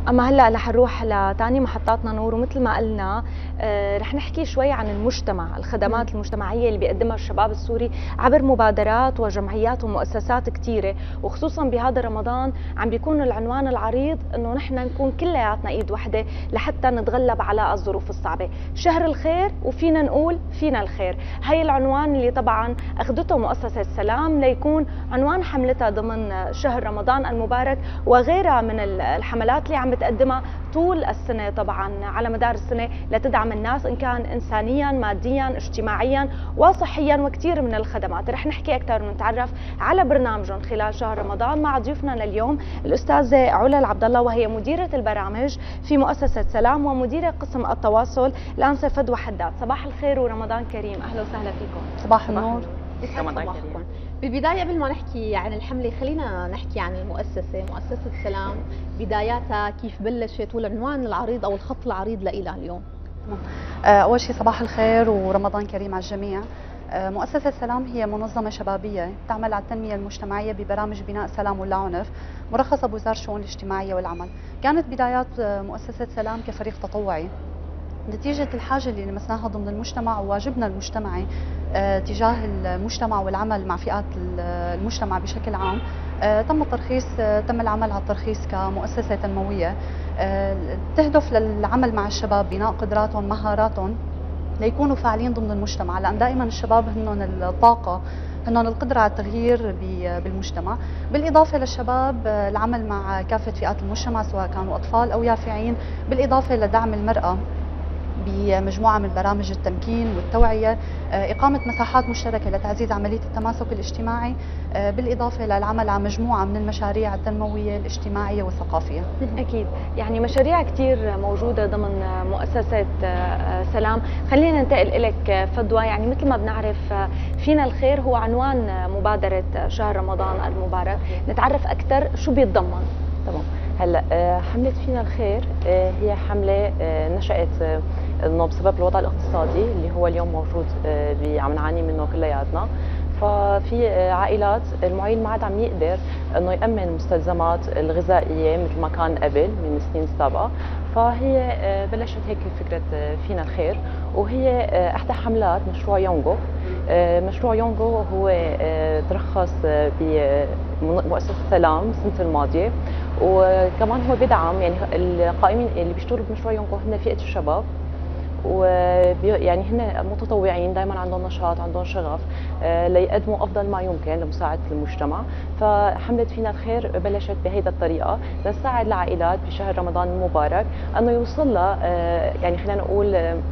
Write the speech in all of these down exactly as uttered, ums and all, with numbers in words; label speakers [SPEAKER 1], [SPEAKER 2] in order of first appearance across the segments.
[SPEAKER 1] اما هلا رح نروح لثاني محطاتنا نور، ومثل ما قلنا آه رح نحكي شوي عن المجتمع، الخدمات مم. المجتمعيه اللي بيقدمها الشباب السوري عبر مبادرات وجمعيات ومؤسسات كثيره، وخصوصا بهذا رمضان عم بيكون العنوان العريض انه نحن نكون كلياتنا ايد وحده لحتى نتغلب على الظروف الصعبه، شهر الخير وفينا نقول فينا الخير، هي العنوان اللي طبعا اخذته مؤسسه سلام ليكون عنوان حملتها ضمن شهر رمضان المبارك وغيرها من الحملات اللي عم بتقدمها طول السنه طبعا على مدار السنه لتدعم الناس ان كان انسانيا ماديا اجتماعيا وصحيا وكثير من الخدمات. رح نحكي اكثر ونتعرف على برنامجهم خلال شهر رمضان مع ضيوفنا لليوم الاستاذه علا العبد الله، وهي مديره البرامج في مؤسسه سلام ومديره قسم التواصل الانسه فدوى حداد. صباح الخير ورمضان كريم، اهلا وسهلا فيكم.
[SPEAKER 2] صباح النور.
[SPEAKER 3] رمضان كريم. بالبداية قبل ما نحكي عن الحملة خلينا نحكي عن المؤسسة، مؤسسة سلام، بداياتها كيف بلشت والعنوان العريض أو الخط العريض لإلها اليوم.
[SPEAKER 2] أول شيء صباح الخير ورمضان كريم على الجميع. مؤسسة سلام هي منظمة شبابية تعمل على التنمية المجتمعية ببرامج بناء سلام ولا عنف مرخصة بوزارة الشؤون الاجتماعية والعمل. كانت بدايات مؤسسة سلام كفريق تطوعي نتيجة الحاجة اللي لمسناها ضمن المجتمع وواجبنا المجتمعي آه تجاه المجتمع والعمل مع فئات المجتمع بشكل عام. آه تم الترخيص آه تم العمل على الترخيص كمؤسسة تنموية آه تهدف للعمل مع الشباب بناء قدراتهم مهاراتهم ليكونوا فاعلين ضمن المجتمع، لأن دائما الشباب هنن الطاقة هنن القدرة على التغيير بالمجتمع. بالإضافة للشباب العمل مع كافة فئات المجتمع سواء كانوا أطفال أو يافعين، بالإضافة لدعم المرأة بمجموعة من برامج التمكين والتوعية، إقامة مساحات مشتركة لتعزيز عملية التماسك الاجتماعي، بالإضافة للعمل على مجموعة من المشاريع التنموية الاجتماعية والثقافية.
[SPEAKER 1] أكيد، يعني مشاريع كثير موجودة ضمن مؤسسة سلام. خلينا ننتقل لك فدوى، يعني مثل ما بنعرف فينا الخير هو عنوان مبادرة شهر رمضان المبارك، نتعرف أكثر شو بيتضمن.
[SPEAKER 4] تمام. هلا حملة فينا الخير هي حملة نشأت انه بسبب الوضع الاقتصادي اللي هو اليوم موجود عم نعاني منه كلياتنا، ففي عائلات المعيل ما عاد عم يقدر انه يامن المستلزمات الغذائيه مثل ما كان قبل من السنين السابقه، فهي بلشت هيك فكره فينا الخير، وهي احدى حملات مشروع يونغو. مشروع يونغو هو ترخص بمؤسسه سلام السنه الماضيه، وكمان هو بدعم يعني القائمين اللي بيشتغلوا بمشروع يونغو هن فئه الشباب، ويعني هن متطوعين دائما عندهم نشاط عندهم شغف ليقدموا افضل ما يمكن لمساعده المجتمع. فحمله فينا الخير بلشت بهيدا الطريقه لتساعد العائلات بشهر رمضان المبارك انه يوصل لها يعني خلينا نقول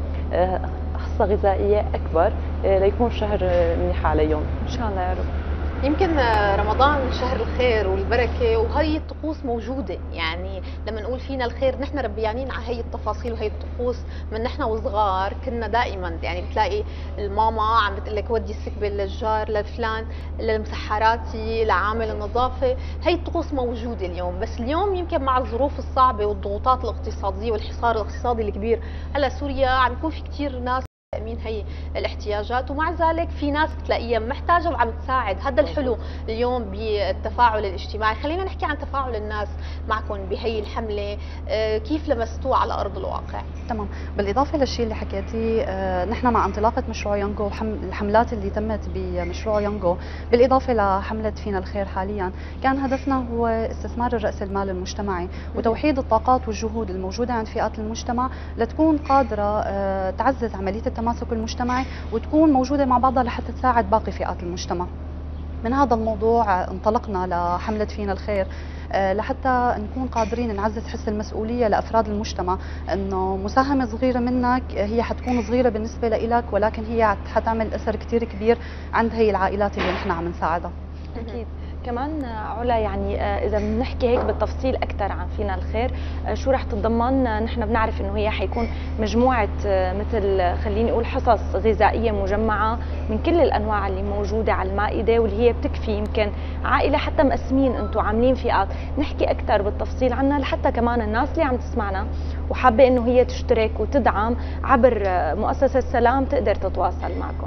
[SPEAKER 4] حصه غذائيه اكبر ليكون شهر منيح عليهم
[SPEAKER 1] ان شاء الله يا رب.
[SPEAKER 3] يمكن رمضان شهر الخير والبركه وهي الطقوس موجوده، يعني لما نقول فينا الخير نحن ربيانين على هي التفاصيل وهي الطقوس من نحن وصغار. كنا دائما يعني بتلاقي الماما عم بتقول لك ودي السكبه للجار لفلان للمسحراتي لعامل النظافه، هي الطقوس موجوده اليوم. بس اليوم يمكن مع الظروف الصعبه والضغوطات الاقتصاديه والحصار الاقتصادي الكبير على سوريا عم يكون في كثير ناس تأمين هي الاحتياجات، ومع ذلك في ناس بتلاقيها محتاجه وعم تساعد. هذا الحلو اليوم بالتفاعل الاجتماعي. خلينا نحكي عن تفاعل الناس معكم بهي الحمله، كيف لمستوه على ارض الواقع؟
[SPEAKER 2] تمام. بالاضافه للشيء اللي حكيتيه، نحن مع انطلاقه مشروع يونغو الحملات اللي تمت بمشروع يونغو بالاضافه لحمله فينا الخير حاليا، كان هدفنا هو استثمار الراس المال المجتمعي وتوحيد الطاقات والجهود الموجوده عند فئات المجتمع لتكون قادره تعزز عمليه التماسك المجتمعي وتكون موجوده مع بعضها لحتى تساعد باقي فئات المجتمع. من هذا الموضوع انطلقنا لحمله فينا الخير لحتى نكون قادرين نعزز حس المسؤوليه لافراد المجتمع، انه مساهمه صغيره منك هي حتكون صغيره بالنسبه لك ولكن هي حتعمل اثر كثير كبير عند هي العائلات اللي نحن عم نساعدها.
[SPEAKER 1] اكيد. كمان علا يعني اذا بنحكي هيك بالتفصيل اكثر عن فينا الخير، شو رح تتضمن؟ نحن بنعرف انه هي حيكون مجموعه مثل خليني اقول حصص غذائيه مجمعه من كل الانواع اللي موجوده على المائده واللي هي بتكفي يمكن عائله، حتى مقسمين انتم عاملين فئات. نحكي اكثر بالتفصيل عنها لحتى كمان الناس اللي عم تسمعنا وحابه انه هي تشترك وتدعم عبر مؤسسه سلام تقدر تتواصل معكم.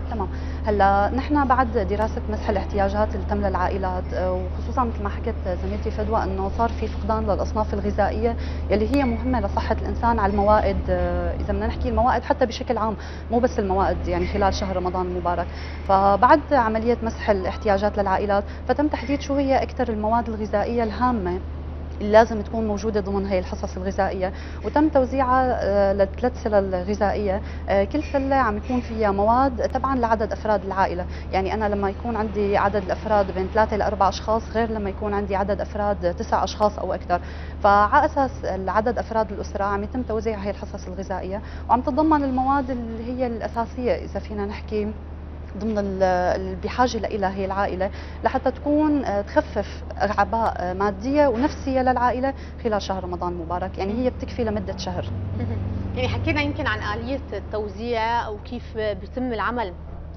[SPEAKER 2] تمام. هلا نحن بعد دراسه مسح الاحتياجات التام للعائلات، وخصوصا مثل ما حكت زميلتي فدوى انه صار في فقدان للاصناف الغذائيه يلي هي مهمه لصحه الانسان على الموائد، اذا بدنا نحكي الموائد حتى بشكل عام، مو بس الموائد يعني خلال شهر رمضان المبارك. فبعد عمليه مسح الاحتياجات للعائلات فتم تحديد شو هي اكثر المواد الغذائيه الهامه اللي لازم تكون موجودة ضمن هي الحصص الغذائية، وتم توزيعها لثلاث سلل غذائية، كل سلة عم يكون فيها مواد تبعا لعدد أفراد العائلة. يعني أنا لما يكون عندي عدد الأفراد بين ثلاثة لأربع أشخاص غير لما يكون عندي عدد أفراد تسع أشخاص أو أكثر. فعلى أساس عدد أفراد الأسرة عم يتم توزيع هي الحصص الغذائية، وعم تتضمن المواد اللي هي الأساسية إذا فينا نحكي ضمن اللي بحاجه لها هي العائله، لحتى تكون تخفف اعباء ماديه ونفسيه للعائله خلال شهر رمضان المبارك، يعني هي بتكفي لمده شهر.
[SPEAKER 3] يعني حكينا يمكن عن آلية التوزيع او كيف بيتم العمل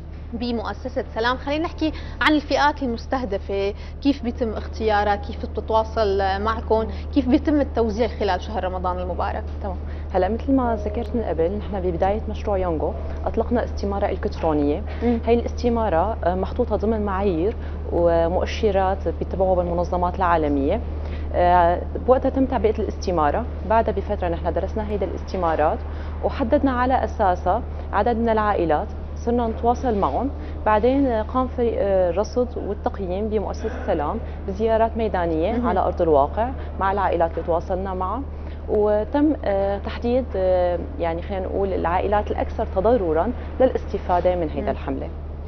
[SPEAKER 3] بمؤسسة سلام، خلينا نحكي عن الفئات المستهدفة، كيف بيتم اختيارها، كيف بتتواصل معكم، كيف بيتم التوزيع خلال شهر رمضان المبارك.
[SPEAKER 4] تمام. هلا مثل ما ذكرت من قبل، نحن ببداية مشروع يونغو اطلقنا استمارة الكترونية. مم. هي الاستمارة محطوطة ضمن معايير ومؤشرات بيتبعوها بالمنظمات العالمية. بوقتها تم تعبئة الاستمارة، بعدها بفترة نحن درسنا هيدا الاستمارات وحددنا على اساسها عدد من العائلات، صرنا نتواصل معهم. بعدين قام فريق الرصد والتقييم بمؤسسة سلام بزيارات ميدانية مم. على أرض الواقع مع العائلات اللي تواصلنا معها، وتم تحديد يعني خلينا نقول العائلات الأكثر تضرراً للاستفادة من هيدا الحملة.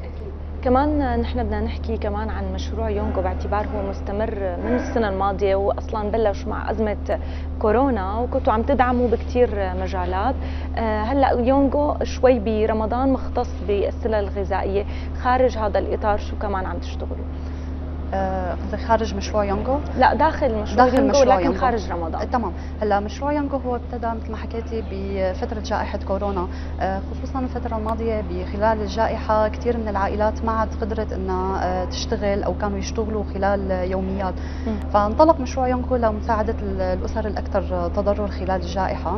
[SPEAKER 1] كمان نحن بدنا نحكي كمان عن مشروع يونغو، باعتبار هو مستمر من السنة الماضية، وأصلا بلش مع أزمة كورونا وكنتوا عم تدعموا بكتير مجالات. هلأ يونغو شوي برمضان مختص بالسلة الغذائية، خارج هذا الإطار شو كمان عم تشتغلوا؟
[SPEAKER 2] قصدك خارج مشروع يونغو؟
[SPEAKER 1] لا داخل مشروع
[SPEAKER 2] داخل
[SPEAKER 1] يونغو
[SPEAKER 2] مشروع
[SPEAKER 1] لكن
[SPEAKER 2] يونغو.
[SPEAKER 1] خارج رمضان.
[SPEAKER 2] آه تمام. هلا مشروع يونغو هو ابتدى مثل ما حكيتي بفتره جائحه كورونا، آه خصوصا الفتره الماضيه بخلال الجائحه كثير من العائلات ما عاد قدرت انها آه تشتغل او كانوا يشتغلوا خلال يوميات. م. فانطلق مشروع يونغو لمساعده الاسر الاكثر تضرر خلال الجائحه.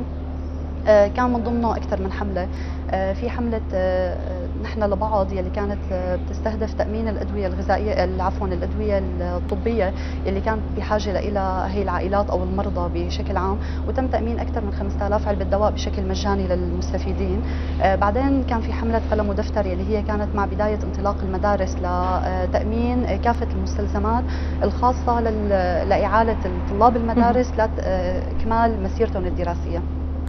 [SPEAKER 2] كان من ضمنه أكثر من حملة. في حملة نحن لبعض يلي كانت بتستهدف تأمين الأدوية الغذائية، عفوا الأدوية الطبية يلي كانت بحاجة لها هي العائلات أو المرضى بشكل عام، وتم تأمين أكثر من خمسة آلاف علبة دواء بشكل مجاني للمستفيدين. بعدين كان في حملة قلم ودفتر يلي هي كانت مع بداية انطلاق المدارس لتأمين كافة المستلزمات الخاصة لإعالة طلاب المدارس لإكمال مسيرتهم الدراسية.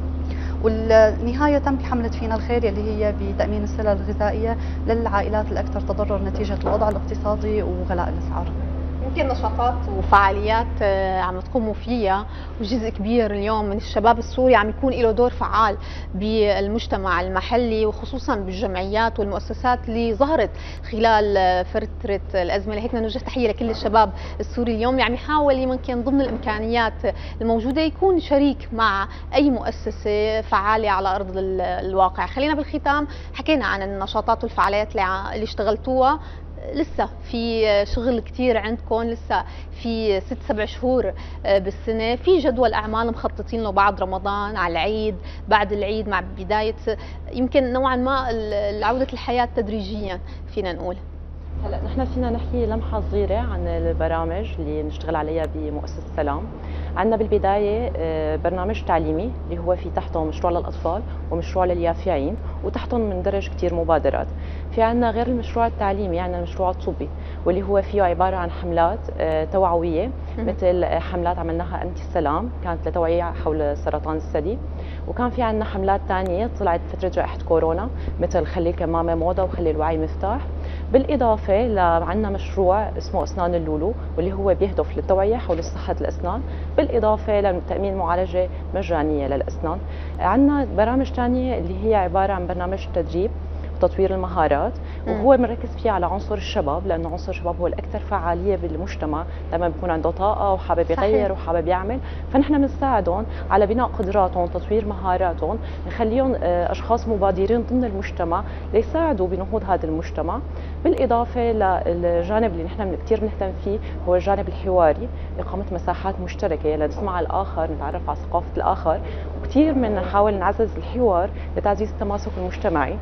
[SPEAKER 2] والنهاية تم بحملة فينا الخير اللي هي بتأمين السلة الغذائية للعائلات الأكثر تضرر نتيجة الوضع الاقتصادي وغلاء الأسعار.
[SPEAKER 3] يمكن نشاطات وفعاليات عم تقوموا فيها، وجزء كبير اليوم من الشباب السوري عم يكون له دور فعال بالمجتمع المحلي، وخصوصا بالجمعيات والمؤسسات اللي ظهرت خلال فترة الأزمة. لهيك نوجه تحية لكل الشباب السوري اليوم عم يحاول يمكن ضمن الإمكانيات الموجودة يكون شريك مع أي مؤسسة فعالة على أرض الواقع. خلينا بالختام حكينا عن النشاطات والفعاليات اللي اشتغلتوها، لسه في شغل كتير عندكم، لسه في ست سبع شهور بالسنة، في جدول أعمال مخططين له بعد رمضان على العيد، بعد العيد مع بداية يمكن نوعا ما عودة الحياة تدريجيا فينا نقول.
[SPEAKER 4] هلا نحن فينا نحكي لمحة صغيرة عن البرامج اللي نشتغل عليها بمؤسسة سلام. عندنا بالبداية برنامج تعليمي اللي هو في تحته مشروع للأطفال ومشروع لليافعين، وتحتهم مندرج كتير مبادرات. في عندنا غير المشروع التعليمي عندنا المشروع الطبي، واللي هو فيه عبارة عن حملات توعوية، مثل حملات عملناها أنت السلام كانت لتوعية حول سرطان الثدي، وكان في عندنا حملات ثانية طلعت فترة جائحة كورونا مثل خلي الكمامة موضة وخلي الوعي مفتاح. بالإضافة لعنا مشروع اسمه أسنان اللولو، واللي هو بيهدف للتوعية حول صحة الأسنان، بالإضافة لتأمين معالجة مجانية للأسنان. عندنا برامج ثانية اللي هي عبارة عن برنامج تدريب وتطوير المهارات، وهو بنركز فيه على عنصر الشباب، لأنه عنصر الشباب هو الأكثر فعالية بالمجتمع، لما بيكون عنده طاقة وحابب يغير وحابب يعمل، فنحن بنساعدهم على بناء قدراتهم، تطوير مهاراتهم، نخليهم أشخاص مبادرين ضمن المجتمع ليساعدوا بنهوض هذا المجتمع. بالإضافة للجانب اللي نحن كثير بنهتم فيه هو الجانب الحواري، إقامة مساحات مشتركة لنسمع الآخر، نتعرف على ثقافة الآخر، وكثير من نحاول نعزز الحوار لتعزيز التماسك المجتمعي.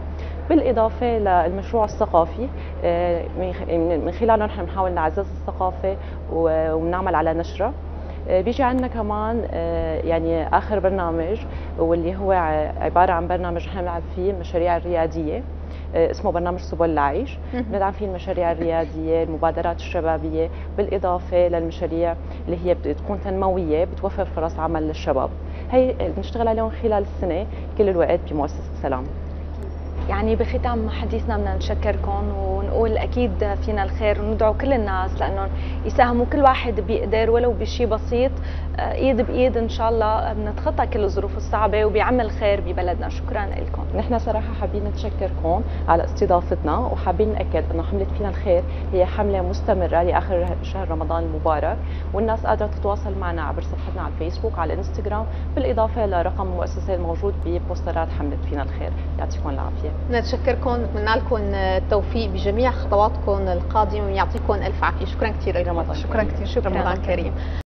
[SPEAKER 4] بالاضافه للمشروع الثقافي من خلاله نحن بنحاول نعزز الثقافه وبنعمل على نشرها. بيجي عندنا كمان يعني اخر برنامج واللي هو عباره عن برنامج نحن بنلعب فيه المشاريع الرياديه، اسمه برنامج سبل العيش. بندعم فيه المشاريع الرياديه، المبادرات الشبابيه، بالاضافه للمشاريع اللي هي بتكون تنمويه بتوفر فرص عمل للشباب. هي بنشتغل عليهم خلال السنه كل الوقت بمؤسسه سلام.
[SPEAKER 1] يعني بختام حديثنا بدنا نشكركم ونقول اكيد فينا الخير وندعو كل الناس لانهم يساهموا كل واحد بيقدر ولو بشيء بسيط، ايد بايد ان شاء الله بنتخطى كل الظروف الصعبه وبيعمل خير ببلدنا. شكرا لكم.
[SPEAKER 4] نحن صراحه حابين نتشكركم على استضافتنا وحابين ناكد انه حمله فينا الخير هي حمله مستمره لاخر شهر رمضان المبارك، والناس قادره تتواصل معنا عبر صفحتنا على الفيسبوك على الانستغرام بالاضافه لرقم المؤسسه الموجود ببوسترات حمله فينا الخير. يعطيكم العافيه.
[SPEAKER 3] نتشكركم، نتمنى لكم التوفيق بجميع خطواتكم القادمه ويعطيكم الف عافيه. شكرا كثير لكم.
[SPEAKER 2] شكرا كثير.
[SPEAKER 3] شكرا رمضان كريم.